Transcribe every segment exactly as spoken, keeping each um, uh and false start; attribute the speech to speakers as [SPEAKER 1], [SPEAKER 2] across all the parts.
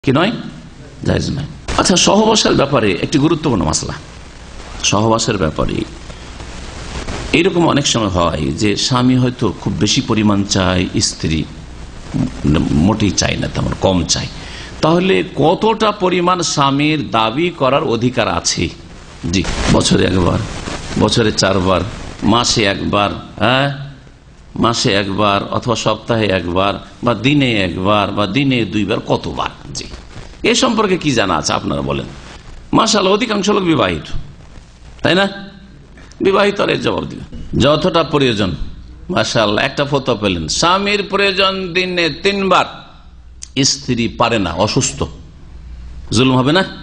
[SPEAKER 1] কি নয়, জায়েজ নয়। আচ্ছা, সহবাসের ব্যাপারে একটি গুরুত্বপূর্ণ মাসলা। সহবাসের ব্যাপারে এইরকম অনেক সময় হয় যে স্বামী হয়তো খুব বেশি পরিমাণ চায়, স্ত্রী মোটেই চায় না, তেমন কম চায়। তাহলে কতটা পরিমাণ স্বামীর দাবি করার অধিকার আছে? জি, বছরে একবার, বছরে চারবার, মাসে একবার, হ্যাঁ মাসে একবার অথবা সপ্তাহে একবার বা দিনে একবার বা দিনে দুইবার, কতবার? জি, এ সম্পর্কে কি জানা আছে আপনারা বলেন? মাশাআল্লাহ, অধিকাংশ লোক বিবাহিত, তাই না? বিবাহিত আর এর জবাব দিবে যতটা প্রয়োজন। মাশাআল্লাহ, একটা ফতোয়া পেলেন, স্বামীর প্রয়োজন দিনে তিনবার, স্ত্রী পারে না, অসুস্থ, জুলুম হবে না?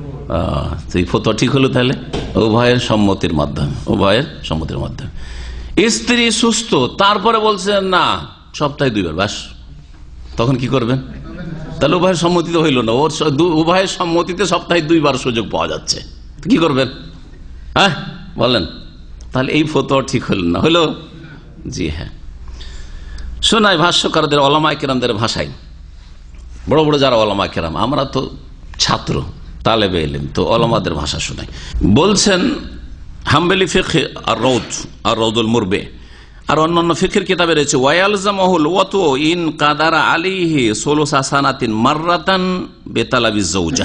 [SPEAKER 1] এই ফতোয়া ঠিক হলো তাহলে উভয়ের সম্মতির মাধ্যমে, উভয়ের সম্মতির মাধ্যমে। স্ত্রী সুস্থ, তারপরে বলছেন না সপ্তাহে দুইবার, বাস, তখন কি করবেন? তাহলে উভয়ের সম্মতিতে হইল না, ওর উভয়ের সম্মতিতে সপ্তাহে দুইবার সুযোগ পাওয়া যাচ্ছে, কি করবেন? হ্যাঁ বলেন, তাহলে এই ফতোয়া ঠিক হইল না, হইল? জি হ্যাঁ, শোনাই ভাষ্যকারদের, ওলামায়ে কেরামদের ভাষায়, বড় বড় যারা ওলামায়ে কেরাম, আমরা তো ছাত্র, তালেবে ইলম, তো ওলামাদের ভাষা শোনাই। বলছেন হাম্বলি ফিকহ আর রৌদ আর রৌদুল মুরবে আর অন্যান্য ফিকহের কিতাবে রয়েছে, ওয়ালজামাহুল ওয়াতু ইন কাদারা আলাইহি সুলুসা সানাতিন মাররাতান বিতালাবি যাওজা।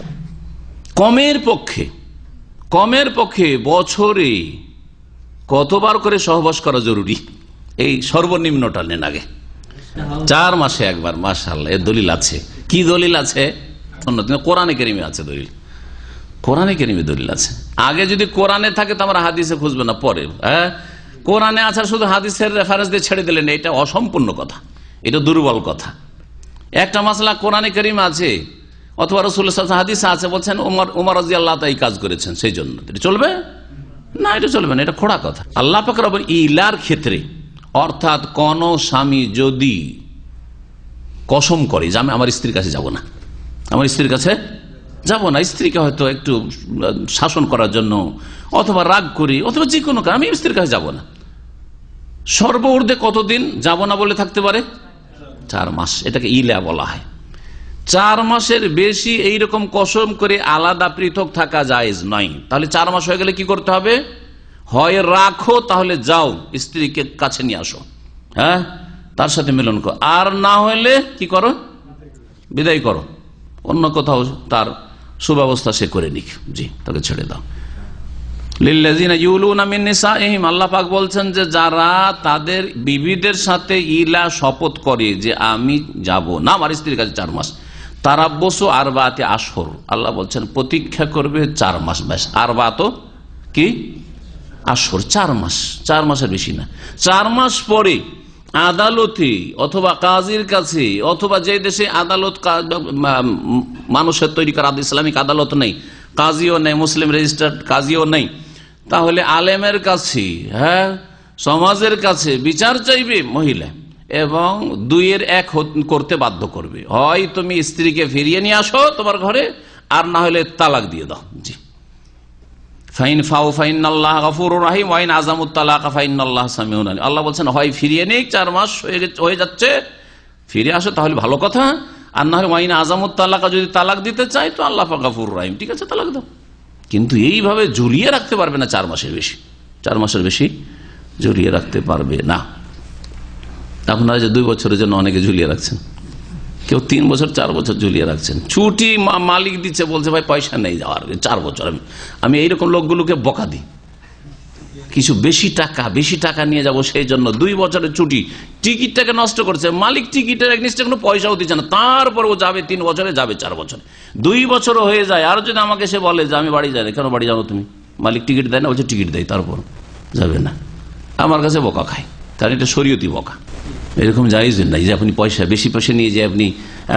[SPEAKER 1] কমের পক্ষে, কমের পক্ষে বছরে কতবার করে সহবাস করা জরুরি? এই সর্বনিম্নটা নেন আগে, চার মাসে একবার। মাশাআল্লাহ, এর দলিল আছে। কি দলিল আছে? কোরআনে কারিমে আছে দলিল, কোরআনে কারিমে দলিল আছে। আগে যদি কোরআনে থাকে তো আমরা হাদিসে খুঁজবে না, পরে। হ্যাঁ, কোরআনে আছে, শুধু হাদিসের রেফারেন্স দিয়ে ছেড়ে দিলেন, এটা অসম্পূর্ণ কথা, এটা দুর্বল কথা। একটা মাসলা কোরআনে কারিমে আছে অথবা রাসূলুল্লাহ সাল্লাল্লাহু আলাইহি ওয়াসাল্লাম হাদিসে আছে, বলছেন ওমর ওমর রাদিয়াল্লাহু তাআলা এই কাজ করেছেন, সেই জন্য এটা চলবে না, এটা চলবে না, এটা খোড়া কথা। আল্লাহ পাক রব্বুল ইলার ক্ষেত্রে, অর্থাৎ কোন স্বামী যদি কসম করে যে আমি আমার স্ত্রীর কাছে যাব না, আমার স্ত্রীর কাছে যাব না, স্ত্রীকে হয়তো একটু শাসন করার জন্য অথবা রাগ করি অথবা যে কোনো কারণে আমি স্ত্রীর কাছে যাব না, সর্বঊর্ধ্বে কতদিন যাব না বলে থাকতে পারে? চার মাস। এটাকে ইলা বলা হয়। চার মাসের বেশি এইরকম কসম করে আলাদা পৃথক থাকা জায়েজ নয়। তাহলে চার মাস হয়ে গেলে কি করতে হবে? হয় রাখো, তাহলে যাও স্ত্রীকে কাছে নিয়ে আসো, হ্যাঁ তার সাথে মিলন করো, আর না হলে কি করো? বিদায় করো, অন্য কোথাও তার সুব্যবস্থা সে করে নিক। জি, তাকে ছেড়ে দাও। লিল্লাযিনা ইউলুনা মিন নিসাইহিম, আল্লাহ পাক বলছেন যে যারা তাদের বিবিদের সাথে ইলা শপথ করে যে আমি যাব না আমার স্ত্রীর কাছে চার মাস, তারাব্বুসু আরবাআতি আশহুর, আল্লাহ বলছেন প্রতীক্ষা করবে চার মাস। ব্যাস, আরবাআত কি? আশহুর, চার মাস, চার মাসের বেশি না। চার মাস পরে আদালতে অথবা কাজীর কাছে, অথবা যে দেশে আদালত মানুষের তৈরি করা ইসলামিক আদালত নেই, কাজীও নেই, মুসলিম রেজিস্টার্ড কাজীও নেই, তাহলে আলেমের কাছে, হ্যাঁ সমাজের কাছে বিচার চাইবে মহিলা, এবং দুইয়ের এক করতে বাধ্য করবে। হয় তুমি স্ত্রীকে ফিরিয়ে নিয়ে আসো তোমার ঘরে, আর না হলে তালাক দিয়ে দাও। জি, ফাইন ফাউ ফাইনাল্লাহ গফুরুর রহিম ওয়াইন আযামুত তালাক ফাইনাল্লাহ সামিউন আলিম। আল্লাহ বলছেন হয় ফিরিয়ে নিক, চার মাস হয়ে যাচ্ছে, ফিরে আসো তাহলে ভালো কথা, আর না হলে ওয়াইন আযামুত তালাক, যদি তালাক দিতে চাই তো আল্লাহ পাক গফুরুর রহিম, ঠিক আছে তালাক দাও। কিন্তু এইভাবে ঝুলিয়ে রাখতে পারবে না চার মাসের বেশি, চার মাসের বেশি ঝুলিয়ে রাখতে পারবে না। আপনারা যে দুই বছরের জন্য অনেকে ঝুলিয়ে রাখছেন, কেউ তিন বছর চার বছর ঝুলিয়ে রাখছেন, ছুটি মালিক দিচ্ছে, বলছে ভাই পয়সা নেই যাওয়ার চার বছর। আমি আমি এইরকম লোকগুলোকে বকা দিই, কিছু বেশি টাকা বেশি টাকা নিয়ে যাব সেই জন্য দুই বছরের ছুটি, টিকিটটাকে নষ্ট করছে, মালিক টিকিটের এক নিশ্চয় কোনো পয়সাও দিচ্ছে না, তারপর ও যাবে তিন বছরে, যাবে চার বছরে, দুই বছরও হয়ে যায়। আর যদি আমাকে সে বলে যে আমি বাড়ি যাই না, কেন বাড়ি যাবো তুমি? মালিক টিকিট দেয় না, বলছে টিকিট দেয়, তারপর যাবে না, আমার কাছে বকা খায়, কারণ এটা শরীয়তি বকা। এরকম জায়েজ নাই যে আপনি পয়সা বেশি পয়সা নিয়ে যে আপনি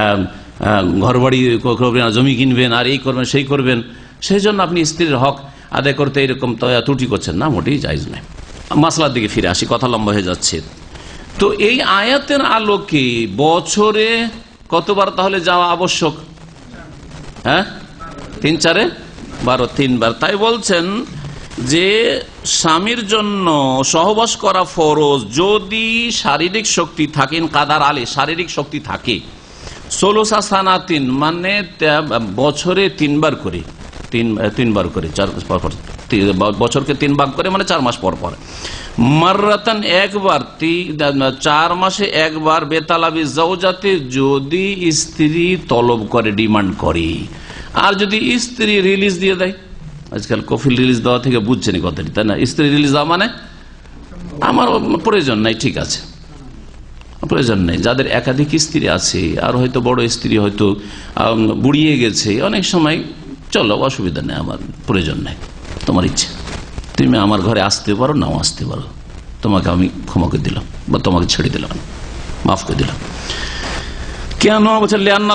[SPEAKER 1] ঘর বাড়ি করবেন, জমি কিনবেন, আর এই করবেন সেই করবেন, সেই জন্য আপনি স্ত্রীর হক আদায় করতে এরকম ত্রুটি করছেন না, মোটেই জায়েজ নাই। মাসলার দিকে ফিরে আসি, কথা লম্বা হয়ে যাচ্ছে। তো এই আয়াতের আলোকে বছরে কতবার তাহলে যাওয়া আবশ্যক? হ্যাঁ, তিন চারে বারো, তিনবার। তাই বলছেন যে স্বামীর জন্য সহবাস করা ফরজ যদি শারীরিক শক্তি থাকেন, কাদার আলে শারীরিক শক্তি থাকে, ষোলোশা সানাতিন মানে বছরে তিনবার করে, তিন তিনবার করে চার বছরকে তিন ভাগ করে মানে চার মাস পর পর। মাররাতান একবার, চার মাসে একবার। বেতালাবি জাওজাতে যদি স্ত্রী তলব করে, ডিমান্ড করে। আর যদি স্ত্রী রিলিজ দিয়ে দেয়, আজকাল কফিল রিলিজ দেওয়া থেকে বুঝছেনি কথাটি, তাই না? স্ত্রী রিলিজ দেওয়া মানে আমার প্রয়োজন নাই, ঠিক আছে, প্রয়োজন নেই। যাদের একাধিক স্ত্রী আছে আর হয়তো বড় স্ত্রী হয়তো বুড়িয়ে গেছে, অনেক সময় চলো অসুবিধা নেই, আমার প্রয়োজন নেই, তোমার ইচ্ছে, তুমি আমার ঘরে আসতে পারো, নাও আসতে পারো, তোমাকে আমি ক্ষমা করে দিলাম বা তোমাকে ছেড়ে দিলাম, মাফ করে দিলাম। কেন বলছে?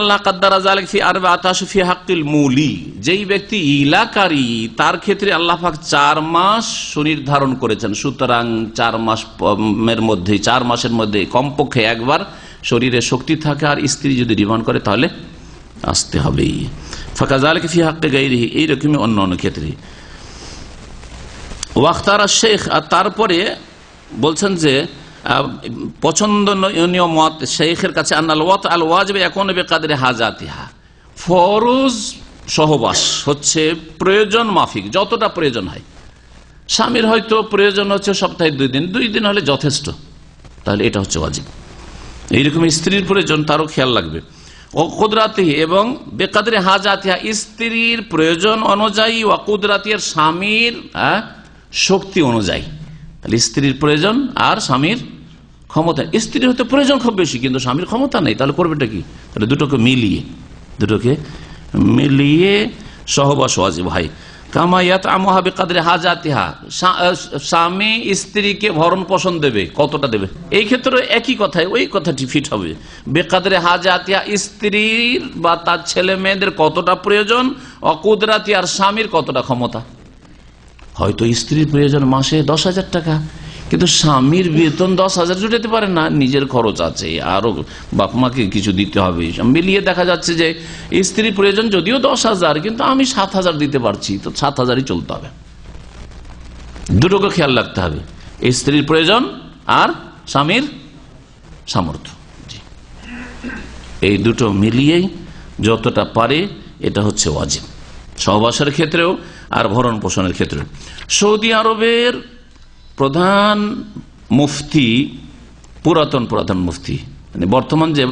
[SPEAKER 1] যেই ব্যক্তি ইলাকারী তার ক্ষেত্রে আল্লাহ পাক চার মাস সুনির্ধারণ করেছেন, সুতরাং চার মাসের মধ্যে চার মাসের মধ্যে কমপক্ষে একবার শরীরে শক্তি থাকে, আর স্ত্রী যদি ডিমান্ড করে তাহলে আসতে হবে। ফাঁকা জালেকা ফি হাক্কে গায়রিহি, এইরকমই অন্য অন্য ক্ষেত্রে। ওয়াখতারা শেখ, আর তারপরে বলছেন যে পছন্দনীয় মত শেখের কাছে, আন্নাল ওয়াত আল ওয়াজিব ইয়াকুনু বিকাদরি হাজাতিহা, ফরজ সহবাস হচ্ছে প্রয়োজন মাফিক, যতটা প্রয়োজন হয়। স্বামীর হয়তো প্রয়োজন হচ্ছে সপ্তাহে দুই দিন, দুই দিন হলে যথেষ্ট, তাহলে এটা হচ্ছে ওয়াজিব। এইরকম স্ত্রীর প্রয়োজন তারও খেয়াল লাগবে। ও কুদরাতিহি, এবং বেকাদরি হাজাতিহা, স্ত্রীর প্রয়োজন অনুযায়ী, ও কুদরাতির, স্বামীর শক্তি অনুযায়ী। তাহলে স্ত্রীর প্রয়োজন আর স্বামীর ক্ষমতা, স্ত্রীর হয়তো প্রয়োজন খুব বেশি কিন্তু স্বামীর ক্ষমতা নেই, তাহলে করবেটা কি? তাহলে দুটোকে মিলিয়ে দুটোকে মিলিয়ে সহবাস ওয়াজিব হয়। কামায়াত আমহা বিকাদরি হাজাতিহা, স্বামী স্ত্রীকে ভরণ পোষণ দেবে, কতটা দেবে? এই ক্ষেত্রে একই কথায় ওই কথাটি ফিট হবে। বেকাদরি হাজাতিহা, স্ত্রীর বা তার ছেলে মেয়েদের কতটা প্রয়োজন, অকুদরাতি, আর স্বামীর কতটা ক্ষমতা। হয়তো স্ত্রীর প্রয়োজন মাসে দশ হাজার টাকা, কিন্তু স্বামীর বেতন দশ হাজার জুটাতে পারে না, নিজের খরচ আছে, আরো বাপ মাকে কিছু দিতে হবে, মিলিয়ে দেখা যাচ্ছে যে স্ত্রীর প্রয়োজন যদিও দশ হাজার কিন্তু আমি সাত হাজার দিতে পারছি, তো সাত হাজারই চলতে হবে। দুটোকে খেয়াল রাখতে হবে, স্ত্রীর প্রয়োজন আর স্বামীর সামর্থ্য। এই দুটো মিলিয়েই যতটা পারে এটা হচ্ছে ওয়াজিব, সহবাসের ক্ষেত্রেও আর ভরণ পোষণের ক্ষেত্রে। সৌদি আরবের প্রধান মুফতি, পুরাতন প্রধান মুফতি, মানে বর্তমান যে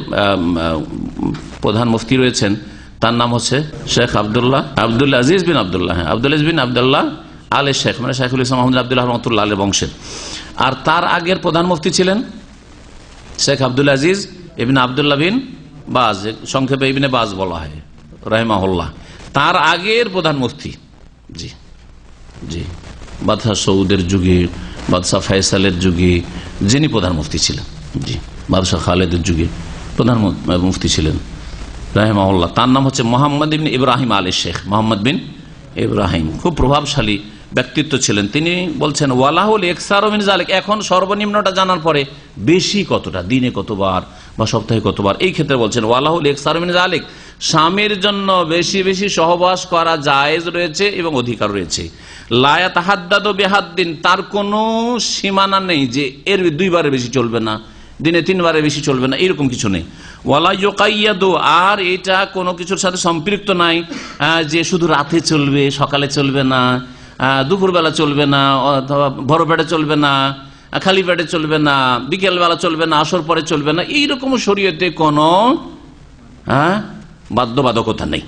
[SPEAKER 1] প্রধান মুফতি রয়েছেন তার নাম হচ্ছে শেখ আবদুল্লাহ আব্দুল আজিজ বিন আবদুল্লাহ আব্দুল আজিজ বিন আবদুল্লাহ আলে শেখ, মানে শেখুল ইসলাম আহমদ আবদুল্লাহ রহমতুল্লাহ আলের বংশের। আর তার আগের প্রধান মুফতি ছিলেন শেখ আব্দুল আজিজ ইবিন আবদুল্লাহ বিন বাজ, সংক্ষেপে ইবিনে বাজ বলা হয় রাহিমাহুল্লাহ। তার আগের প্রধান মুফতি, জি জি বাদশাহ সৌদের যুগে, বাদশাহ ফয়সালের যুগে যিনি প্রধান মুফতি ছিলেন, জি বাদশাহ খালেদের যুগে প্রধান মুফতি ছিলেন রাহিমাহুল্লাহ। তার নাম হচ্ছে মোহাম্মদ বিন ইব্রাহিম আলী শেখ, মোহাম্মদ বিন ইব্রাহিম, খুব প্রভাবশালী ব্যক্তিত্ব ছিলেন। তিনি বলছেন ওয়ালাহুল ইকসারু মিন যালিক, এখন সর্বনিম্নটা জানার পরে বেশি কতটা, দিনে কতবার বা সপ্তাহে কতবার, এই ক্ষেত্রে বলছেন ওয়ালাহুল ইকসারু মিন যালিক, স্বামীর জন্য বেশি বেশি সহবাস করা জায়েজ রয়েছে এবং অধিকার রয়েছে। লা ইয়াতাহাদ্দাদু বিহাদ্দিন, তার কোনো সীমানা নেই যে এর দুইবারের বেশি চলবে না, দিনে তিনবারের বেশি চলবে না, এরকম কিছু নেই। ওয়ালা ইউকাইয়াদু, আর এটা কোনো কিছুর সাথে সম্পৃক্ত নাই যে শুধু রাতে চলবে, সকালে চলবে না, দুপুরবেলা চলবে না, অথবা ভর পেটে চলবে না, খালি পেটে চলবে না, বিকেলবেলা চলবে না, আসর পরে চলবে না, এইরকম শরীয়তে কোনো হ্যাঁ বাধ্যবাধকতা নেই।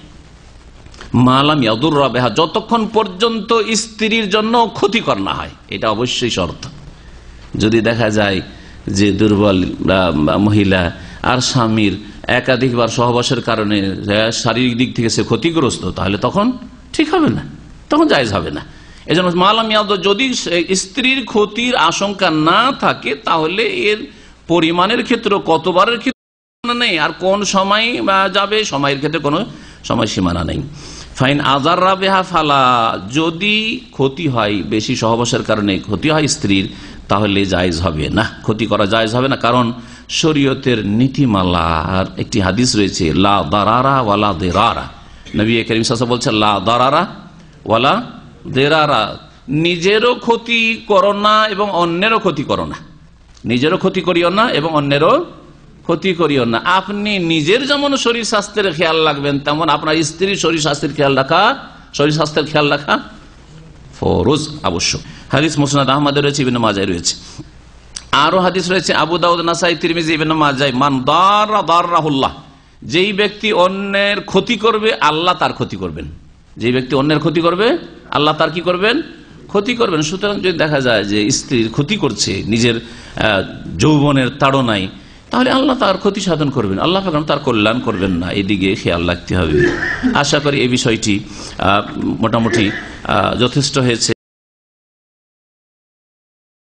[SPEAKER 1] মালাম ইয়াদুর রাবেহা, যতক্ষণ পর্যন্ত স্ত্রীর জন্য ক্ষতিকর না হয়, এটা অবশ্যই শর্ত। যদি দেখা যায় যে দুর্বল মহিলা আর স্বামীর একাধিকবার সহবাসের কারণে শারীরিক দিক থেকে সে ক্ষতিগ্রস্ত, তাহলে তখন ঠিক হবে না, তখন জায়েজ হবে না। এই জন্য মালাম ইয়াদ, যদি স্ত্রীর ক্ষতির আশঙ্কা না থাকে তাহলে এর পরিমাণের ক্ষেত্রে, কতবারের ক্ষেত্রে নেই, আর কোন সময় যাবে সময়ের ক্ষেত্রে কোনো সময় সীমানা নেই। ফাইন আজার রাবেহা ফালা, যদি ক্ষতি হয়, বেশি সহবাসের কারণে ক্ষতি হয় স্ত্রীর, তাহলে জায়েজ হবে না, ক্ষতি করা জায়েজ হবে না। কারণ শরীয়তের নীতিমালার একটি হাদিস রয়েছে লা দারারা ওয়ালা দেরারা, নবী করিম সাল্লাল্লাহু আলাইহি ওয়াসাল্লাম বলছেন লা দারারা ওয়ালা দেরারা, নিজেরও ক্ষতি করো না এবং অন্যেরও ক্ষতি করো না, নিজেরও ক্ষতি করিও না এবং অন্যেরও ক্ষতি করিও না। আপনি নিজের যেমন শরীর স্বাস্থ্যের খেয়াল রাখবেন, তেমন আপনার স্ত্রীর শরীর স্বাস্থ্যের খেয়াল রাখা শরীর স্বাস্থ্যের খেয়াল রাখা ফরজ, আবশ্যক। হাদিস মুসনাদ আহমদে রয়েছে, ইবনে মাজায় রয়েছে। আরো হাদিস রয়েছে আবু দাউদ, নাসাই, তিরমিজি, ইবনে মাজাহ, মান দাররা দাররাহুল্লাহ, যেই ব্যক্তি অন্যের ক্ষতি করবে আল্লাহ তার ক্ষতি করবেন। যেই ব্যক্তি অন্যের ক্ষতি করবে আল্লাহ তার কি করবেন? ক্ষতি করবেন। সুতরাং যদি দেখা যায় যে স্ত্রীর ক্ষতি করছে নিজের যৌবনের তাড়নায়, তাহলে আল্লাহ তার ক্ষতি সাধন করবেন, আল্লাহ তার কল্যাণ করবেন না। এদিকে খেয়াল রাখতে হবে। আশা করি এই বিষয়টি মোটামুটি যথেষ্ট হয়েছে।